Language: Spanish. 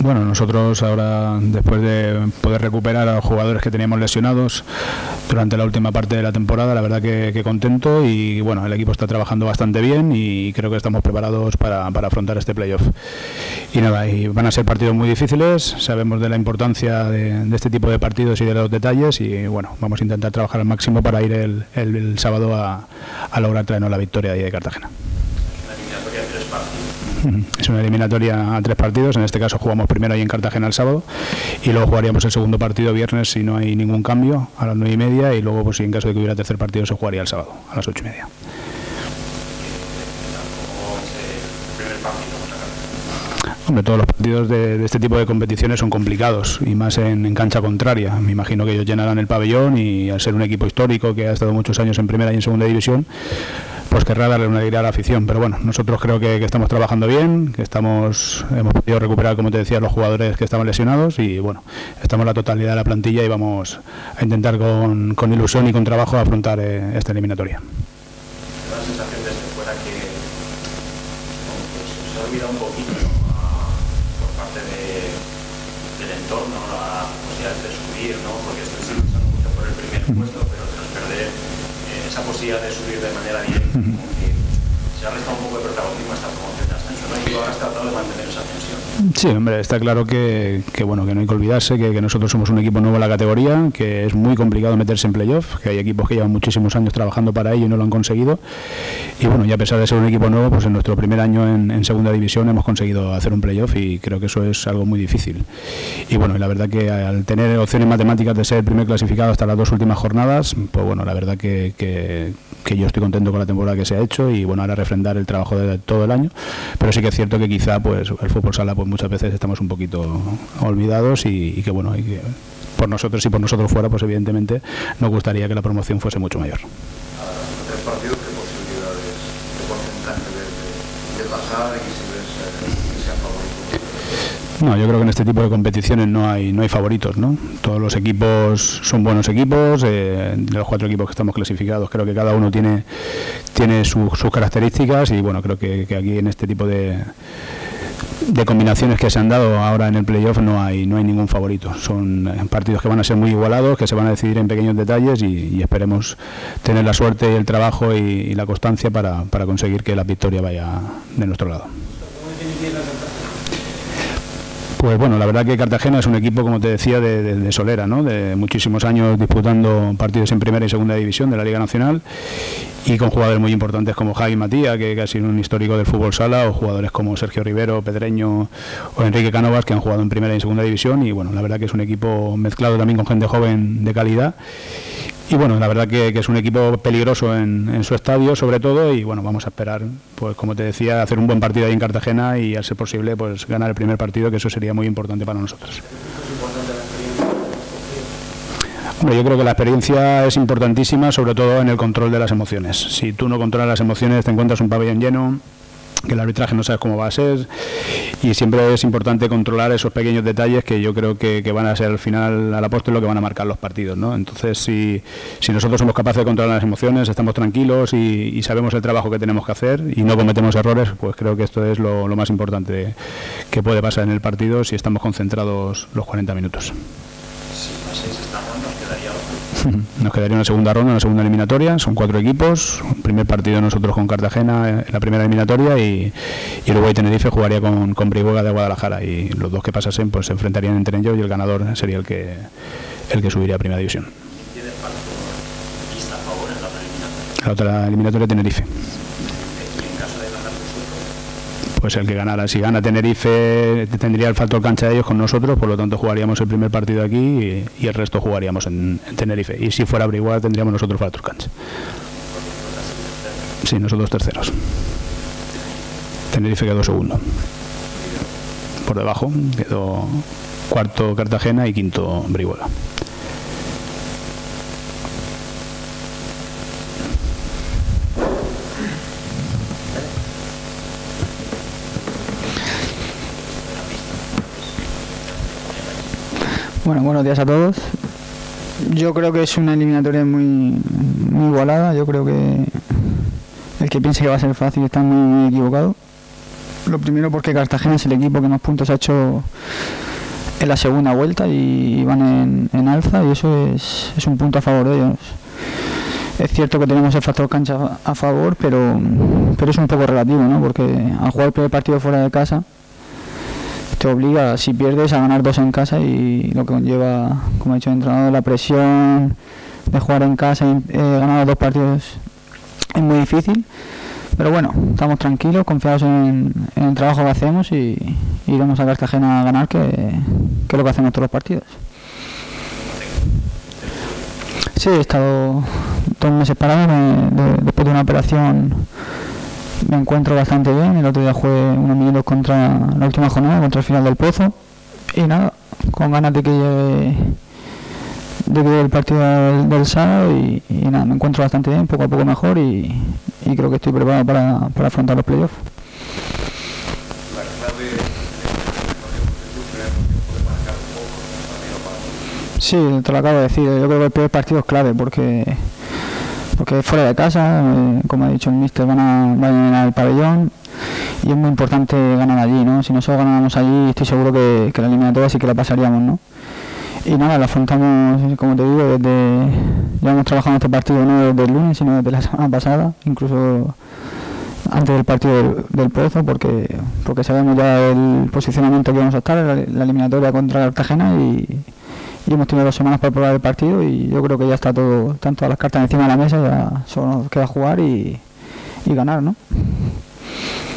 Bueno, nosotros ahora, después de poder recuperar a los jugadores que teníamos lesionados durante la última parte de la temporada, la verdad que contento, y bueno, el equipo está trabajando bastante bien y creo que estamos preparados para afrontar este playoff. Y nada, y van a ser partidos muy difíciles, sabemos de la importancia de este tipo de partidos y de los detalles, y bueno, vamos a intentar trabajar al máximo para ir el sábado a lograr traernos la victoria ahí de Cartagena. Es una eliminatoria a 3 partidos, en este caso jugamos primero ahí en Cartagena el sábado y luego jugaríamos el segundo partido viernes si no hay ningún cambio a las 9:30, y luego pues si en caso de que hubiera tercer partido se jugaría el sábado a las 8:30. Hombre, todos los partidos de este tipo de competiciones son complicados, y más en cancha contraria. Me imagino que ellos llenarán el pabellón, y al ser un equipo histórico que ha estado muchos años en primera y en segunda división, pues querrá darle una alegría a la afición. Pero bueno, nosotros creo que estamos trabajando bien, que hemos podido recuperar, como te decía, los jugadores que estaban lesionados, y bueno, estamos la totalidad de la plantilla y vamos a intentar con ilusión y con trabajo afrontar esta eliminatoria. La sensación desde fuera que se ha olvidado un poquito, ¿no? Por parte del entorno, la posibilidad de subir, ¿no? Porque estoy luchando mucho por el primer puesto, pero tras perder esa posibilidad de subir de manera directa, como que se ha restado un poco de protagonismo a esta promoción de ascenso, ¿no? Y ahora has tratado de mantener esa tensión. Sí, hombre, está claro que bueno, que no hay que olvidarse que nosotros somos un equipo nuevo en la categoría, que es muy complicado meterse en playoff, que hay equipos que llevan muchísimos años trabajando para ello y no lo han conseguido, y bueno, y a pesar de ser un equipo nuevo, pues en nuestro primer año en segunda división hemos conseguido hacer un playoff, y creo que eso es algo muy difícil. Y bueno, y la verdad que al tener opciones matemáticas de ser el primer clasificado hasta las 2 últimas jornadas, pues bueno, la verdad que yo estoy contento con la temporada que se ha hecho, y bueno, ahora refrendar el trabajo de todo el año, pero sí que es cierto que quizá pues el fútbol sala pues muchas veces estamos un poquito olvidados, y que bueno, y que por nosotros y por nosotros fuera, pues evidentemente nos gustaría que la promoción fuese mucho mayor. 3 partidos, ¿qué posibilidades de porcentaje de pasar y si ves que sea favorito? No, yo creo que en este tipo de competiciones no hay favoritos, ¿no? Todos los equipos son buenos equipos, de los 4 equipos que estamos clasificados creo que cada uno tiene sus características, y bueno, creo que aquí en este tipo de combinaciones que se han dado ahora en el playoff no hay ningún favorito. Son partidos que van a ser muy igualados, que se van a decidir en pequeños detalles, y esperemos tener la suerte y el trabajo y la constancia para conseguir que la victoria vaya de nuestro lado. Pues bueno, la verdad que Cartagena es un equipo, como te decía, de solera, ¿no? De muchísimos años disputando partidos en primera y segunda división de la Liga Nacional, y con jugadores muy importantes como Javi Matías, que ha sido un histórico del fútbol sala, o jugadores como Sergio Rivero, Pedreño o Enrique Cánovas, que han jugado en primera y segunda división, y bueno, la verdad que es un equipo mezclado también con gente joven de calidad. Y bueno, la verdad que es un equipo peligroso en su estadio, sobre todo, y bueno, vamos a esperar, pues como te decía, hacer un buen partido ahí en Cartagena, y al ser posible, pues ganar el primer partido, que eso sería muy importante para nosotros. Hombre, yo creo que la experiencia es importantísima, sobre todo en el control de las emociones. Si tú no controlas las emociones, te encuentras un pabellón lleno, que el arbitraje no sabes cómo va a ser, y siempre es importante controlar esos pequeños detalles que yo creo que van a ser al final, a la postre, lo que van a marcar los partidos, ¿no? Entonces, si nosotros somos capaces de controlar las emociones, estamos tranquilos y sabemos el trabajo que tenemos que hacer y no cometemos errores, pues creo que esto es lo más importante que puede pasar en el partido si estamos concentrados los 40 minutos. Si paséis esta ronda, os quedaría otro. Nos quedaría una segunda ronda, una segunda eliminatoria. Son 4 equipos. El primer partido nosotros con Cartagena en la primera eliminatoria, y luego ahí Tenerife jugaría con Brihuega de Guadalajara, y los 2 que pasasen pues se enfrentarían entre ellos, y el ganador sería el que subiría a primera división. ¿Tiene factor pista a favor en la otra eliminatoria? La otra eliminatoria, Tenerife. Y en caso de ganar vosotros, Pues el que ganara, si gana Tenerife, tendría el factor cancha de ellos con nosotros, por lo tanto jugaríamos el primer partido aquí y el resto jugaríamos en Tenerife. Y si fuera Brihuega, tendríamos nosotros factor cancha. Sí, nosotros terceros. Tenerife quedó segundo. Por debajo quedó cuarto Cartagena y quinto Brihuega. Bueno, buenos días a todos. Yo creo que es una eliminatoria muy igualada. Yo creo que el que piense que va a ser fácil está muy equivocado. Lo primero porque Cartagena es el equipo que más puntos ha hecho en la segunda vuelta y van en alza, y eso es un punto a favor de ellos. Es cierto que tenemos el factor cancha a favor, pero es un poco relativo, ¿no? Porque al jugar el primer partido fuera de casa te obliga, si pierdes, a ganar 2 en casa, y lo que conlleva, como ha dicho el entrenador, la presión de jugar en casa y ganar 2 partidos es muy difícil. Pero bueno, estamos tranquilos, confiados en el trabajo que hacemos, y iremos a Cartagena a ganar, que es lo que hacemos todos los partidos. Sí, he estado 2 meses parado, después de una operación me encuentro bastante bien. El otro día jugué unos minutos contra la última jornada, contra el final del Pozo, y nada, con ganas de que llegue el partido del sábado, y nada, me encuentro bastante bien, poco a poco mejor, y creo que estoy preparado para afrontar los playoffs. La clave de puede marcar un poco el partido para... Sí, te lo acabo de decir. Yo creo que el primer partido es clave porque es fuera de casa, como ha dicho el míster, van a llenar el pabellón, y es muy importante ganar allí, ¿no? Si nosotros ganamos allí, estoy seguro que la eliminatoria sí que la pasaríamos, ¿no? Y nada, la afrontamos, como te digo, llevamos trabajando este partido no desde el lunes, sino desde la semana pasada, incluso antes del partido del Pozo, porque sabemos ya el posicionamiento que vamos a estar en la eliminatoria contra Cartagena, y hemos tenido 2 semanas para probar el partido, y yo creo que ya está todo, están todas las cartas encima de la mesa, ya solo nos queda jugar y ganar, ¿no?